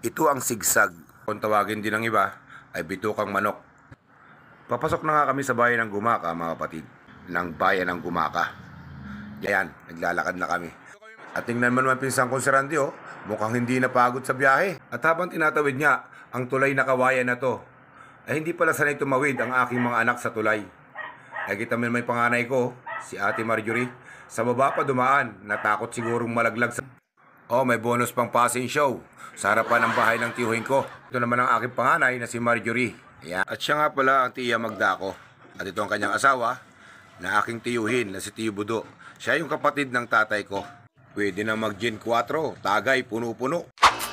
Ito ang sigsag. Kung tawagin din ng iba ay bitukang manok. Papasok na nga kami sa bayan ng Gumaka, mga kapatid. Ng bayan ng Gumaka. Yan, naglalakad na kami. At tingnan mo naman pinsan ko si Randy, oh. Mukhang hindi napagod sa biyahe. At habang tinatawid niya ang tulay na kawayan na to, ay hindi pala sanay tumawid ang aking mga anak sa tulay. Nakita mo may panganay ko, si Ate Marjorie. Sa baba pa dumaan, natakot sigurong malaglag sa... Oh, may bonus pang passing show sa harapan ng bahay ng tiyuhin ko. Ito naman ang aking panganay na si Marjorie. Ayan. At siya nga pala ang tiya Magda ko. At ito ang kanyang asawa na aking tiyuhin na si Tiyo Budo. Siya yung kapatid ng tatay ko. Pwede na mag-gin 4, tagay, puno-puno.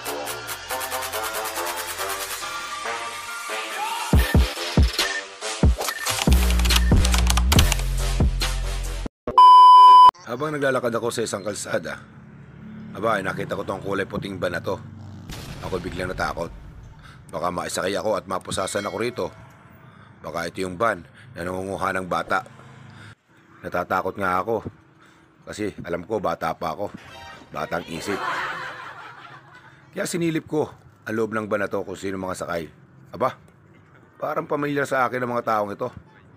Habang naglalakad ako sa isang kalsada, nakita ko tong kulay puting van na to. Ako biglang natakot. Baka maisakay ako at mapusasan ako rito. Baka ito yung van na nangunguha ng bata. Natatakot nga ako. Kasi alam ko bata pa ako. Batang isip. Kaya sinilip ko ang loob ng van na to kung sino mga sakay. Parang pamilyar sa akin ang mga taong ito.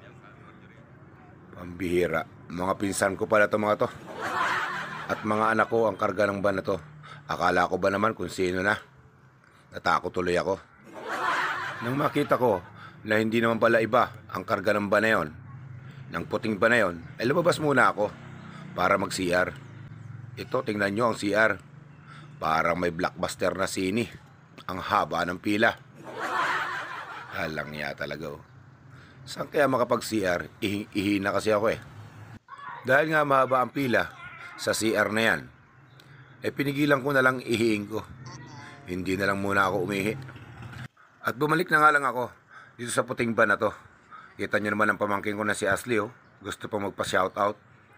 Pambihira. Mga pinsan ko pala ito mga to. At mga anak ko ang karga ng van na to. Akala ko ba naman kung sino na? Natakot tuloy ako. Nang makita ko na hindi naman pala iba ang karga ng van na yon, ng puting van na yon, ay lumabas muna ako para mag-CR. Ito, tingnan nyo ang CR. Parang may blockbuster na sini. Ang haba ng pila. Halang ya talaga oh. Saan kaya makapag-CR? Ihina kasi ako eh. Dahil nga mahaba ang pila sa CR na yan, pinigilan ko na lang ihiing ko. Hindi na lang muna ako umihi. At bumalik na nga lang ako dito sa puting van na to. Kita nyo naman ang pamangkin ko na si Ashley oh. Gusto pa magpa-shoutout.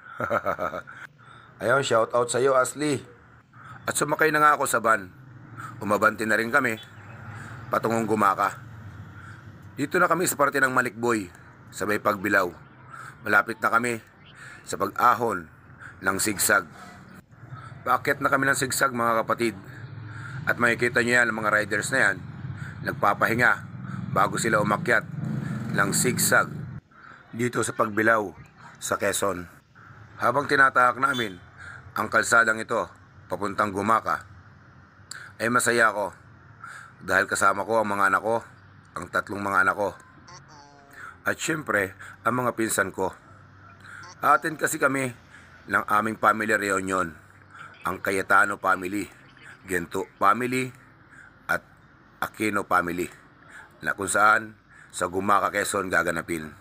Ayun, shoutout sa iyo Ashley. At sumakay na nga ako sa van. Umabanti na rin kami patungong Gumaka. Dito na kami sa parte ng Malikboy, sabay Pagbilao. Malapit na kami sa pag-ahon ng sigsag. Paakyat na kami ng sigsag mga kapatid. At makikita nyo yan, ang mga riders na yan, nagpapahinga bago sila umakyat ng sigsag dito sa Pagbilao, sa Quezon. Habang tinatahak namin ang kalsadang ito papuntang Gumaka, ay masaya ako dahil kasama ko ang mga anak ko, ang 3 mga anak ko. At syempre, ang mga pinsan ko. Atin kasi kami ng aming family reunion, ang Cayetano family, Gento family, at Aquino family, na kung saan sa Gumaka, Quezon gaganapin.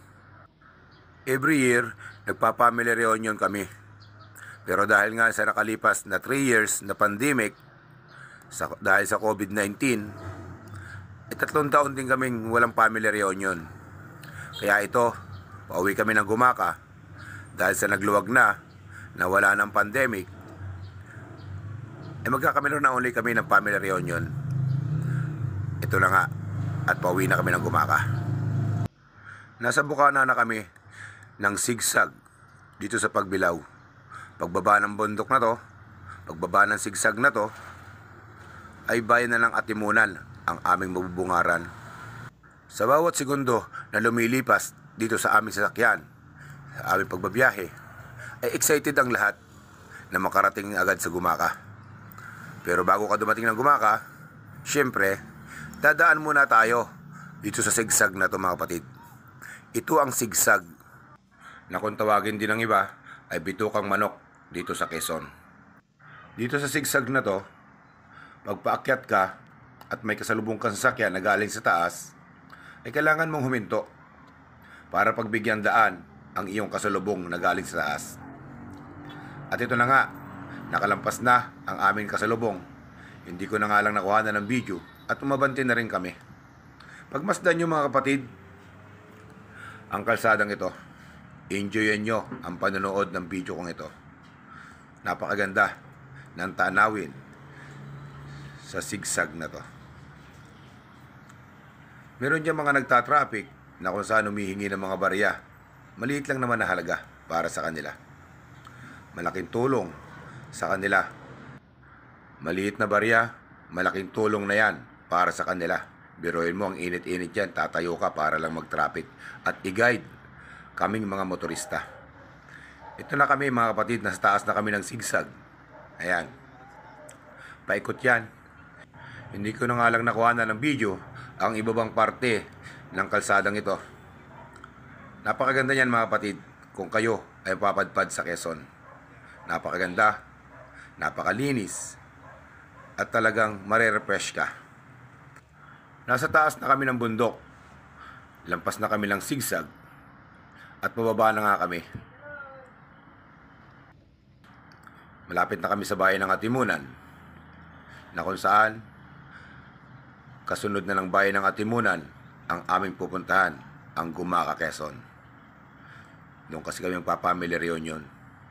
Every year, nagpa-family reunion kami. Pero dahil nga sa nakalipas na 3 years na pandemic, dahil sa COVID-19, 3 taon din kaming walang family reunion. Kaya ito, pauwi kami ng Gumaka. Dahil sa nagluwag na wala ng pandemic, magkakameron na ulit kami ng family reunion. Ito na nga, at pauwi na kami ng Gumaka. Nasa Bukana na kami ng sigsag dito sa Pagbilao. Pagbaba ng bundok na to, pagbaba ng sigsag na to, ay bayan na ng Atimunan ang aming mabubungaran. Sa bawat segundo na lumilipas dito sa aming sasakyan, sa aming pagbabiyahe, ay excited ang lahat na makarating agad sa Gumaka. Pero bago ka dumating ng Gumaka, syempre, dadaan muna tayo dito sa sigsag na to mga kapatid. Ito ang sigsag na kung tawagin din ng iba ay bitukang manok dito sa Quezon. Dito sa sigsag na to, pagpaakyat ka at may kasalubong kang sasakyan na galing sa taas, ay kailangan mong huminto para pagbigyan daan ang iyong kasalubong na galing sa taas. At ito na nga, nakalampas na ang aming kasalubong. Hindi ko na nga lang nakuha na ng video at umabanti na rin kami. Pagmasdan nyo mga kapatid ang kalsadang ito, enjoyin nyo ang panonood ng video kong ito. Napakaganda ng tanawin sa sigsag na to. Meron dyan mga nagtatraffic na kung saan humihingi ng mga barya. Maliit lang naman na halaga para sa kanila. Malaking tulong sa kanila. Maliit na barya, malaking tulong na yan para sa kanila. Biruin mo, ang init-init yan, tatayo ka para lang mag-traffic at i-guide kaming mga motorista. Ito na kami mga kapatid, nasa taas na kami ng sigsag. Ayan, paikot yan. Hindi ko na nga lang nakuha na ng video ang ibabang parte ng kalsadang ito. Napakaganda niyan mga kapatid kung kayo ay papadpad sa Quezon. Napakaganda, napakalinis, at talagang marerefresh ka. Nasa taas na kami ng bundok, lampas na kami ng sigsag, at pababa na nga kami. Malapit na kami sa bayan ng Atimunan, na kung saan kasunod na ng bayan ng Atimunan ang aming pupuntahan, ang Gumaca, Quezon. Doon kasi kami magpa-family reunion.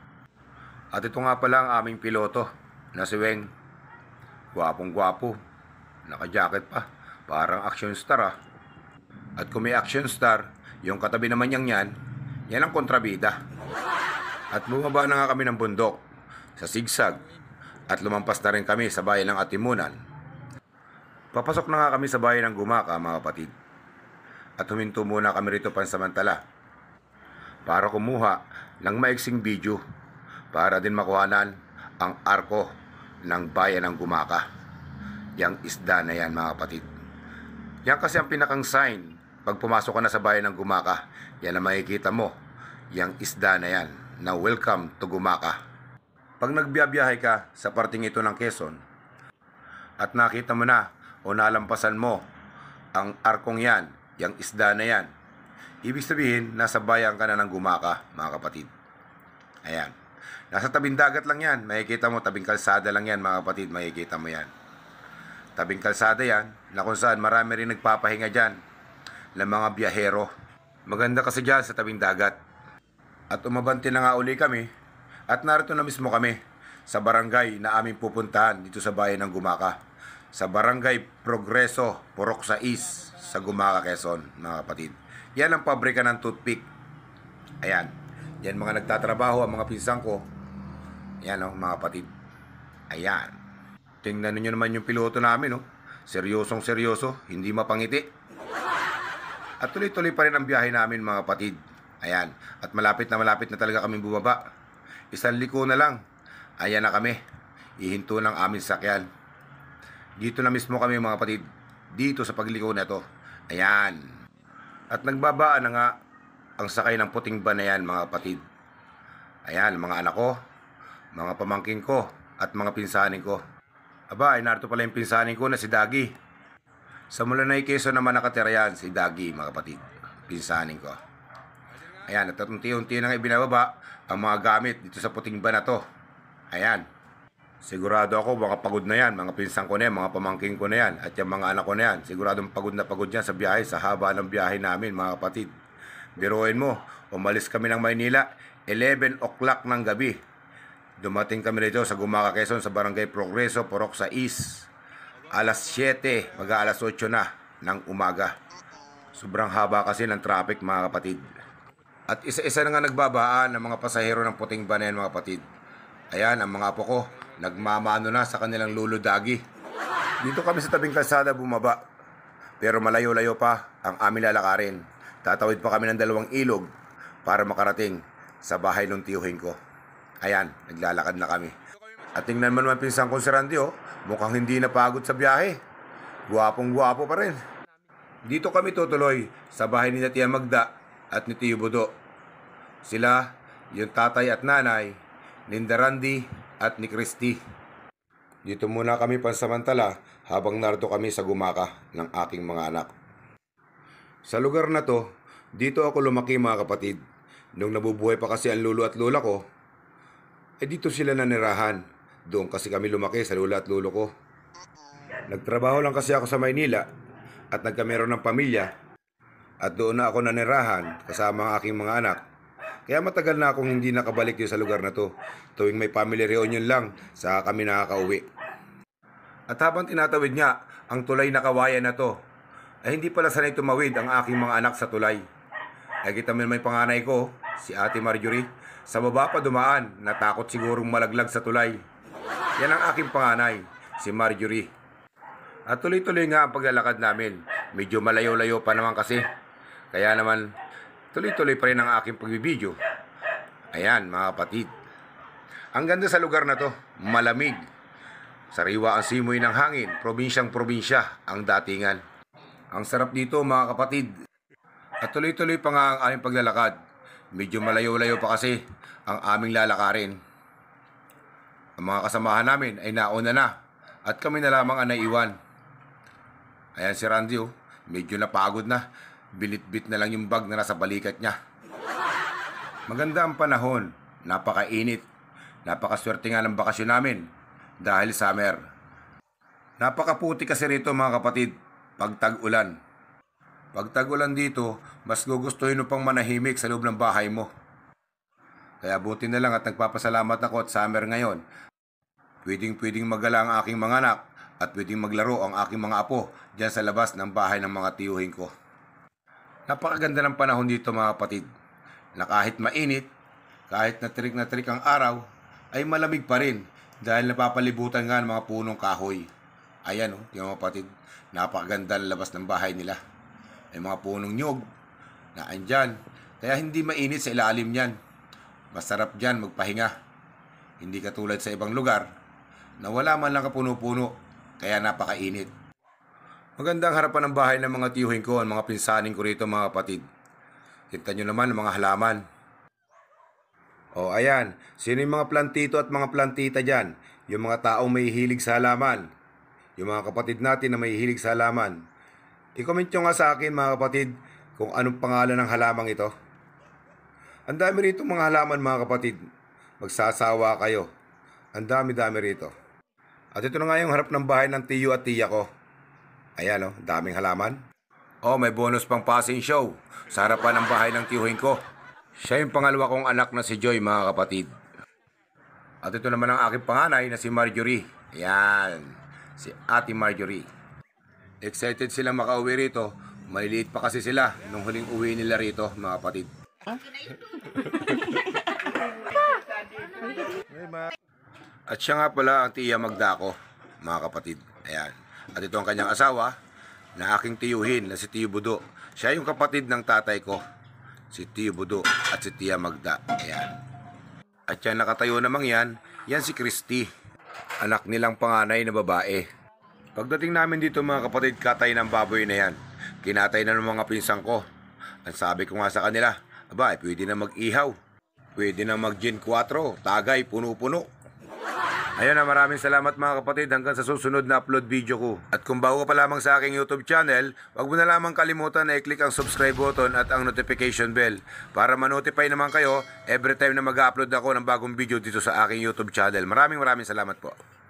At ito nga pala ang aming piloto na si Weng. Gwapong-gwapo, naka-jacket pa, parang action star ah. At kung may action star, yung katabi naman niyang yan ang kontrabida. At bumaba na nga kami ng bundok sa sigsag at lumampas na rin kami sa bayan ng Atimunan. Papasok na nga kami sa bayan ng Gumaca mga kapatid. At huminto muna kami rito pansamantala para kumuha ng maiksing video para din makuhanan ang arko ng bayan ng Gumaca. Yang isda na yan mga kapatid. Yan kasi ang pinakang sign pag pumasok ka na sa bayan ng Gumaca. Yan ang makikita mo, yang isda na yan, na welcome to Gumaca. Pag nagbiyabiyahe ka sa parting ito ng Quezon at nakita mo na o nalampasan mo ang arkong yan, yang isda na yan, ibig sabihin nasa bayan ka na ng Gumaca mga kapatid. Ayan, nasa tabing dagat lang yan, makikita mo, tabing kalsada lang yan mga kapatid, makikita mo yan. Tabing kalsada yan, na kung saan marami rin nagpapahinga dyan ng mga biyahero. Maganda kasi dyan sa tabing dagat. At umabante na nga uli kami at narito na mismo kami sa barangay na aming pupuntahan dito sa bayan ng Gumaca. Sa barangay Progreso, Purok 6 sa Gumaca, Quezon mga kapatid. Yan ang pabrika ng toothpick. Ayan, yan mga nagtatrabaho, ang mga pinsan ko. Ayan o mga kapatid. Ayan, tingnan niyo naman yung piloto namin o. Seryosong seryoso, hindi mapangiti. At tuloy-tuloy pa rin ang biyahe namin mga kapatid. Ayan, at malapit na talaga kami bumaba. Isang liko na lang, ayan na kami. Ihinto ng aming sakyan. Dito na mismo kami mga kapatid, dito sa pagliko na to. Ayan, at nagbabaan na nga ang sakay ng puting van na yan mga kapatid. Ayan, mga anak ko, mga pamangkin ko, at mga pinsanin ko. Aba, ay narito pala yung pinsanin ko na si Dagi. Sa Mulanay, Quezon naman nakatira yan, si Dagi mga kapatid, pinsanin ko. Ayan, at unti-unti nang ibinababa ang mga gamit dito sa puting van na to. Ayan, sigurado ako mga pagod na yan, mga pinsan ko na yan, mga pamangkin ko na yan, at yung mga anak ko na yan. Siguradong pagod na pagod yan sa biyahe, sa haba ng biyahe namin mga kapatid. Biruin mo, umalis kami ng Maynila 11 o'clock ng gabi. Dumating kami rito sa Gumaca, Quezon, sa barangay Progreso, Purok 6. Alas 7, mag-aalas 8 na ng umaga. Sobrang haba kasi ng traffic mga kapatid. At isa-isa na nga nagbabaan ng mga pasahero ng puting van na yan mga kapatid. Ayan, ang mga apo ko, nagmamano na sa kanilang lulo Dagi. Dito kami sa tabing kalsada bumaba. Pero malayo-layo pa ang aming lalakarin. Tatawid pa kami ng 2 ilog para makarating sa bahay ng tiyuhin ko. Ayan, naglalakad na kami. At tingnan mo naman pinsan ko si Randy oh, mukhang hindi napagod sa biyahe. Guwapong-guwapo pa rin. Dito kami tutuloy sa bahay ni Tia Magda at ni Tiyo Budo. Sila, yung tatay at nanay, Linda Randy at ni Christy. Dito muna kami pansamantala habang narito kami sa Gumaca ng aking mga anak. Sa lugar na to, dito ako lumaki mga kapatid. Nung nabubuhay pa kasi ang lolo at lola ko, dito sila nanirahan. Doon kasi kami lumaki sa lula at lolo ko. Nagtrabaho lang kasi ako sa Maynila at nagkameron ng pamilya at doon na ako nanirahan kasama ang aking mga anak. Kaya matagal na akong hindi nakabalik din sa lugar na to. Tuwing may family reunion lang, saka kami nakakauwi. At habang tinatawid niya ang tulay na kawayan na to, ay hindi pala sanay tumawid ang aking mga anak sa tulay. Ay kita mo may panganay ko, si Ate Marjorie, sa baba pa dumaan, natakot sigurong malaglag sa tulay. Yan ang aking panganay, si Marjorie. At tuloy-tuloy nga ang paglalakad namin. Medyo malayo-layo pa naman kasi. Kaya naman, tuloy-tuloy pa rin ang aking pagbibideo. Ayan mga kapatid. Ang ganda sa lugar na to, malamig. Sariwa ang simoy ng hangin, probinsyang probinsya ang datingan. Ang sarap dito mga kapatid. At tuloy-tuloy pa nga ang aming paglalakad. Medyo malayo-layo pa kasi ang aming lalakarin. Ang mga kasamahan namin ay nauna na at kami na lamang ang naiwan. Ayan si Randy medyo napagod na. Bilit-bit na lang yung bag na nasa balikat niya. Maganda ang panahon, napakainit. Napakaswerte nga ng bakasyon namin dahil summer. Napakaputi kasi rito mga kapatid pag tag-ulan. Pag tag-ulan dito, mas gugustuhin mo pang manahimik sa loob ng bahay mo. Kaya buti na lang at nagpapasalamat ako at summer ngayon. Pwedeng magala ang aking mga anak at pwedeng maglaro ang aking mga apo dyan sa labas ng bahay ng mga tiyuhin ko. Napakaganda ng panahon dito mga kapatid. Na kahit mainit, kahit na trik ang araw, ay malamig pa rin dahil napapalibutan nga ng mga punong kahoy. Ayan yung mga kapatid, napakaganda ng labas ng bahay nila. May mga punong nyog na andyan, kaya hindi mainit sa ilalim niyan. Masarap dyan magpahinga. Hindi katulad sa ibang lugar na wala man lang kapuno-puno, kaya napakainit. Maganda ang harapan ng bahay ng mga tiyuhin ko, ang mga pinsaning ko rito mga kapatid. Kita nyo naman ang mga halaman. O ayan, sino yung mga plantito at mga plantita dyan? Yung mga taong may hilig sa halaman. Yung mga kapatid natin na may hilig sa halaman. I-comment nyo nga sa akin mga kapatid kung anong pangalan ng halamang ito. Ang dami rito mga halaman mga kapatid. Magsasawa kayo. Ang dami-dami rito. At ito na nga yung harap ng bahay ng tiyo at tiya ko. Ayan daming halaman. May bonus pang passing show sa harapan ng bahay ng tiyuhin ko. Siya yung pangalawa kong anak na si Joy mga kapatid. At ito naman ang aking panganay na si Marjorie. Ayan, si Ate Marjorie. Excited sila makauwi rito. Maliliit pa kasi sila nung huling uwi nila rito mga kapatid. At siya nga pala ang tiya Magda ko mga kapatid. Ayan. At ito ang kanyang asawa na aking tiyuhin na si Tiyo Budo. Siya yung kapatid ng tatay ko. Si Tiyo Budo at si Tiya Magda. Ayan. At yan nakatayo namang yan si Christy. Anak nilang panganay na babae. Pagdating namin dito mga kapatid, katay ng baboy na yan. Kinatay na ng mga pinsang ko. Ang sabi ko nga sa kanila, pwede na mag-ihaw. Pwede na mag-gin 4, tagay, puno-puno. Ayun na, maraming salamat mga kapatid hanggang sa susunod na upload video ko. At kung bago ka pa lamang sa aking YouTube channel, wag mo na lamang kalimutan na i-click ang subscribe button at ang notification bell para ma-notify naman kayo every time na mag-upload ako ng bagong video dito sa aking YouTube channel. Maraming salamat po.